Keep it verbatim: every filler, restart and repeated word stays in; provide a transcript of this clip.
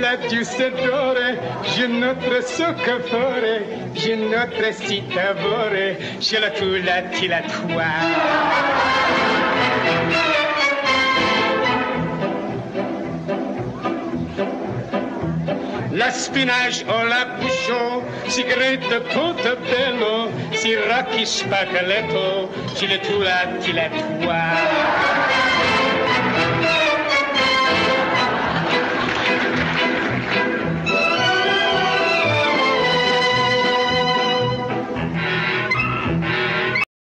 la giustatore, je notre soccafore, je notre citavore, je la tu la ti la toi. La spinach o la bouchon, si grete portobello, si rocchi spaghetto, ci le tu la ti la toi.